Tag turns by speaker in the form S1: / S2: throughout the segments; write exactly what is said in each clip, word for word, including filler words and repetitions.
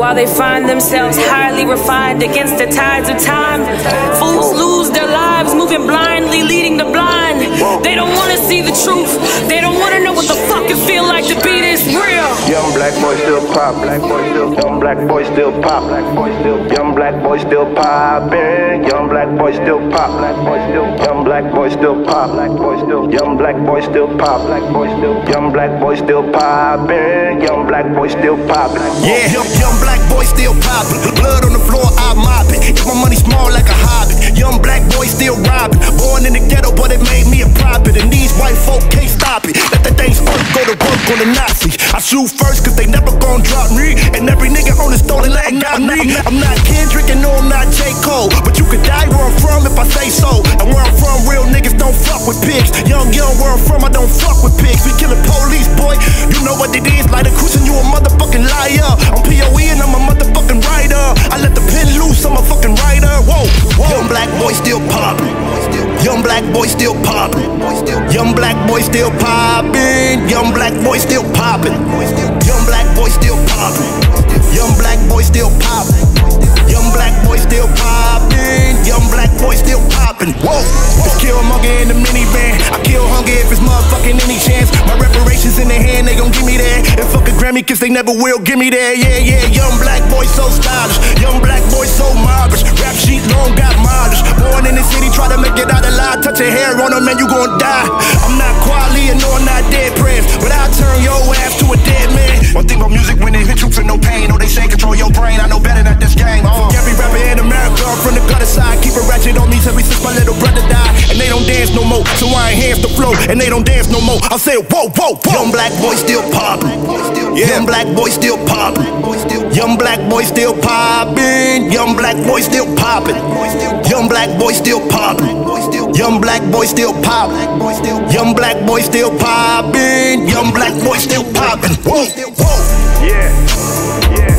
S1: while they find themselves highly refined against the tides of time. Fools lose their lives moving blindly, leading the blind. They don't want to see the truth. They don't want to know what the fuck it feel like to be this real.
S2: Young black boy still pop, black boy still, young black boy still pop, black boy still, young black boy still poppin', young black boy still pop, black boy still, young black boy still pop, black boy still, young black boy still pop, black boy still, young black boy still poppin', young black boy still pop.
S3: Yeah, young, young black boy still poppin', blood on the floor, I mop it. If my money small like a hobbit, young black boy still robbin'. Born in the ghetto, but it made me a prophet, and these white folk can't stop it. Let the things work, go to work on the Nazis. I shoot first, cause they never gon' drop me, and every nigga on the stolen leg got me. I'm not, I'm not Kendrick and no, I'm not J. Cole, but you could die where I'm from if I say so. And where I'm from, real niggas don't fuck with pigs. Young, young, where I'm from, I don't fuck with pigs. We killin' police, boy, you know what it is. Like a cruising, you a motherfucking liar. I'm P O E and I'm a motherfucking writer. I let the pen loose, I'm a fucking writer. Whoa, whoa. Young black boy still poppin'. Young black boy still poppin'. Young black boy still poppin'. Young black boy still poppin'. Young black boy still poppin'. Young black boy still poppin'. Young black boy still poppin'. Young black boy still poppin'. Whoa. Just kill Monkey in the minivan. I kill hunger if it's motherfucking any chance. My reparations in their hand, they gon' give me that. And fuck a Grammy, cause they never will give me that. Yeah, yeah. Young black boy so stylish. Young black boy so marvelous. Rap sheet long got mileage. Born in the city, try to make it out alive. Touch a hair on them and you gon' die. I'm not quality and no, I'm not dead prayers, but I'll turn your ass to a dead man. One thing about music, when it hit you for no pain, oh, they say control your brain. I know better than this game. Uh. Fuck every rapper in America, I'm from the gutter side. Keep a ratchet on me ever since my little brother died. And they don't dance no more, so I enhance the flow. And they don't dance no more, I'll say whoa, whoa, whoa. Young black boy still poppin'. Yeah. Young black boy still poppin'. Young black boy still poppin'. Young black boy still poppin'. Young black boy still poppin'. Young black boy still poppin'. Young black boy still poppin'. Young black boy still poppin'. Whoa, whoa.
S2: Yeah, yeah.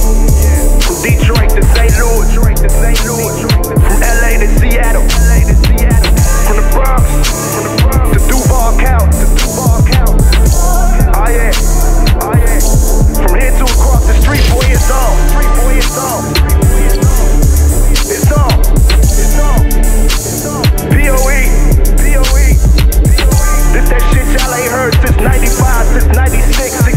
S2: From Detroit to Saint Louis, from L A to Seattle, from the Bronx to Duval County. Oh yeah, oh yeah. From here to across the street, boy, it's on. It's on. It's on. It's on. P O E, P O E. This that shit y'all ain't heard since ninety-five, since ninety-six.